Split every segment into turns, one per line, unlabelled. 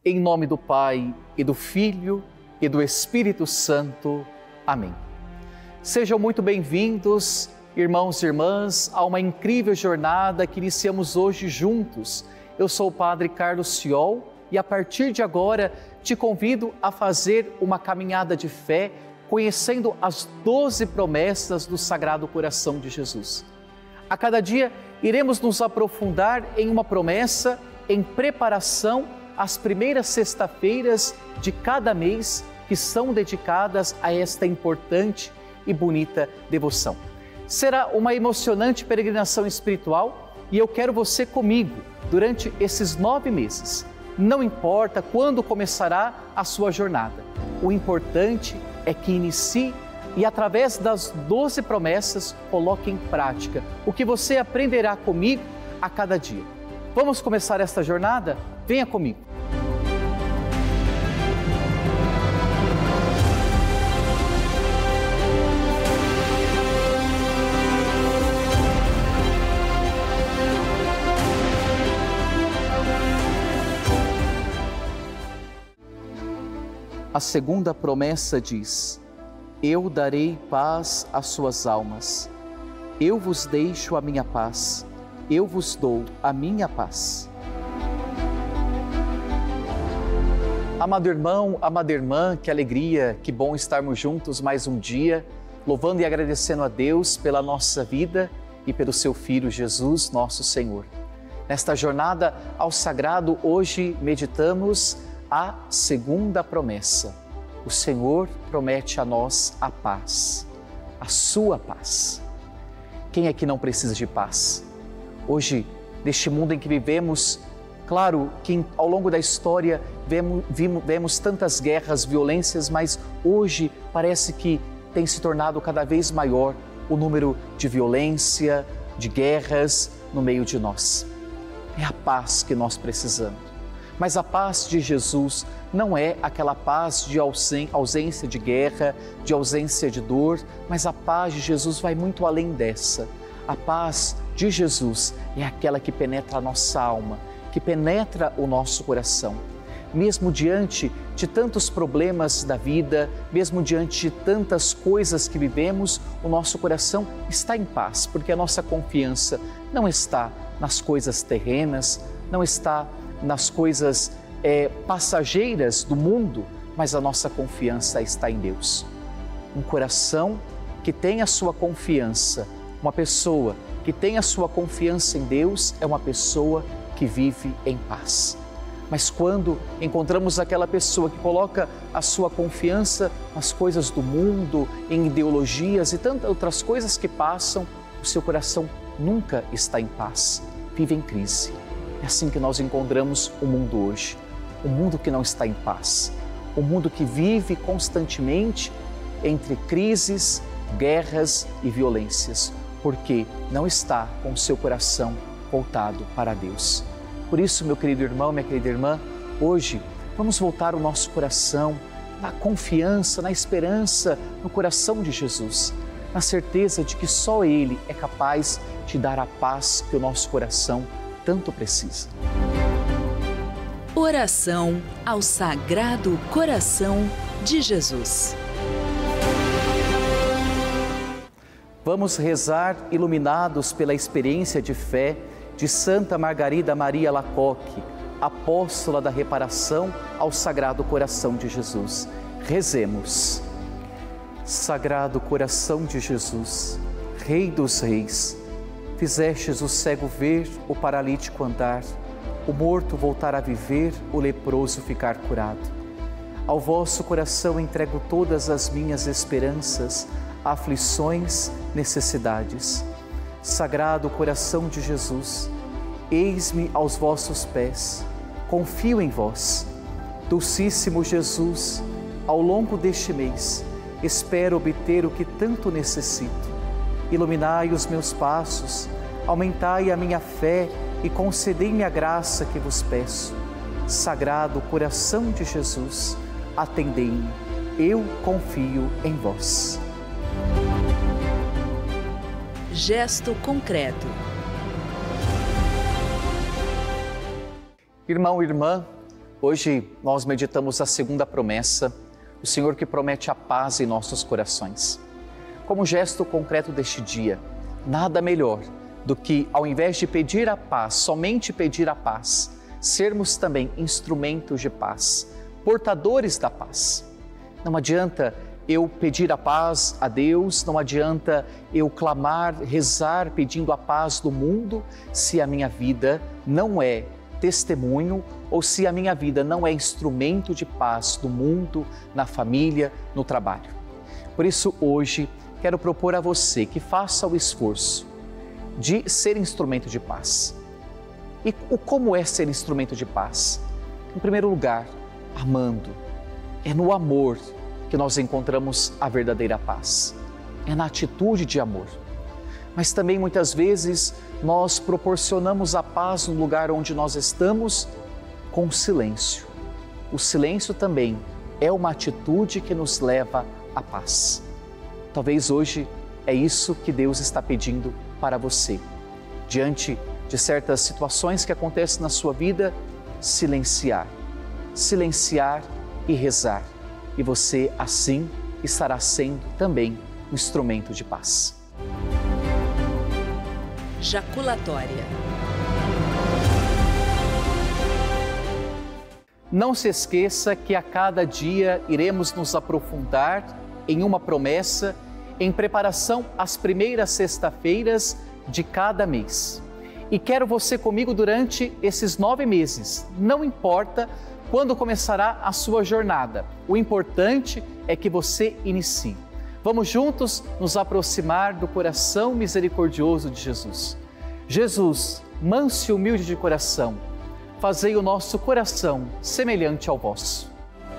Em nome do Pai, e do Filho, e do Espírito Santo. Amém. Sejam muito bem-vindos, irmãos e irmãs, a uma incrível jornada que iniciamos hoje juntos. Eu sou o Padre Carlos Ciol e a partir de agora te convido a fazer uma caminhada de fé, conhecendo as 12 promessas do Sagrado Coração de Jesus. A cada dia iremos nos aprofundar em uma promessa em preparação às primeiras sexta-feiras de cada mês que são dedicadas a esta importante e bonita devoção. Será uma emocionante peregrinação espiritual e eu quero você comigo durante esses 9 meses. Não importa quando começará a sua jornada, o importante é que inicie e através das 12 promessas coloque em prática o que você aprenderá comigo a cada dia. Vamos começar esta jornada? Venha comigo. A segunda promessa diz: eu darei paz às suas almas. Eu vos deixo a minha paz. Eu vos dou a minha paz. Amado irmão, amada irmã, que alegria, que bom estarmos juntos mais um dia, louvando e agradecendo a Deus pela nossa vida e pelo seu Filho Jesus, nosso Senhor. Nesta jornada ao Sagrado, hoje meditamos a segunda promessa. O Senhor promete a nós a paz, a sua paz. Quem é que não precisa de paz? Hoje, neste mundo em que vivemos, claro que ao longo da história vemos tantas guerras, violências, mas hoje parece que tem se tornado cada vez maior o número de violência, de guerras no meio de nós. É a paz que nós precisamos. Mas a paz de Jesus não é aquela paz de ausência de guerra, de ausência de dor, mas a paz de Jesus vai muito além dessa. A paz de Jesus é aquela que penetra a nossa alma, que penetra o nosso coração. Mesmo diante de tantos problemas da vida, mesmo diante de tantas coisas que vivemos, o nosso coração está em paz, porque a nossa confiança não está nas coisas terrenas, não está nas coisas passageiras do mundo, mas a nossa confiança está em Deus. Um coração que tem a sua confiança, uma pessoa que tem a sua confiança em Deus é uma pessoa que vive em paz. Mas quando encontramos aquela pessoa que coloca a sua confiança nas coisas do mundo, em ideologias e tantas outras coisas que passam, o seu coração nunca está em paz, vive em crise. É assim que nós encontramos o mundo hoje, um mundo que não está em paz, um mundo que vive constantemente entre crises, guerras e violências, porque não está com o seu coração voltado para Deus. Por isso, meu querido irmão, minha querida irmã, hoje vamos voltar o nosso coração na confiança, na esperança, no coração de Jesus, na certeza de que só Ele é capaz de dar a paz que o nosso coração tanto precisa.
Oração ao Sagrado Coração de Jesus.
Vamos rezar iluminados pela experiência de fé de Santa Margarida Maria Alacoque, apóstola da reparação ao Sagrado Coração de Jesus. Rezemos. Sagrado Coração de Jesus, Rei dos Reis, fizestes o cego ver, o paralítico andar, o morto voltar a viver, o leproso ficar curado. Ao vosso coração entrego todas as minhas esperanças, aflições, necessidades. Sagrado Coração de Jesus, eis-me aos vossos pés, confio em vós. Dulcíssimo Jesus, ao longo deste mês, espero obter o que tanto necessito. Iluminai os meus passos, aumentai a minha fé e concedei-me a graça que vos peço. Sagrado Coração de Jesus, atendei-me, eu confio em vós.
Gesto concreto.
Irmão e irmã, Hoje nós meditamos a segunda promessa, o Senhor que promete a paz em nossos corações. Como gesto concreto deste dia, nada melhor do que, ao invés de pedir a paz, somente pedir a paz, sermos também instrumentos de paz, portadores da paz. Não adianta eu pedir a paz a Deus, não adianta eu clamar, rezar pedindo a paz do mundo, se a minha vida não é testemunho ou se a minha vida não é instrumento de paz no mundo, na família, no trabalho. Por isso, hoje, quero propor a você que faça o esforço de ser instrumento de paz. E como é ser instrumento de paz? Em primeiro lugar, amando. É no amor que nós encontramos a verdadeira paz. É na atitude de amor. Mas também muitas vezes nós proporcionamos a paz no lugar onde nós estamos com silêncio. O silêncio também é uma atitude que nos leva à paz. Talvez hoje é isso que Deus está pedindo para você. Diante de certas situações que acontecem na sua vida, silenciar. Silenciar e rezar. E você, assim, estará sendo também um instrumento de paz.
Jaculatória.
Não se esqueça que a cada dia iremos nos aprofundar em uma promessa em preparação às primeiras sexta-feiras de cada mês. E quero você comigo durante esses 9 meses. Não importa quando começará a sua jornada. O importante é que você inicie. Vamos juntos nos aproximar do coração misericordioso de Jesus. Jesus, manso e humilde de coração, fazei o nosso coração semelhante ao vosso.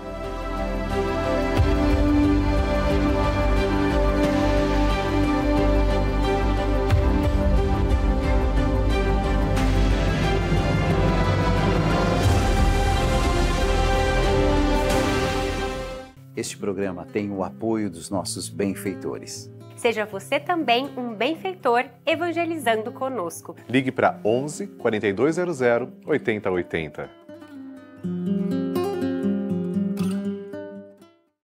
Este programa tem o apoio dos nossos benfeitores.
Seja você também um benfeitor evangelizando conosco.
Ligue para 11 4200 8080.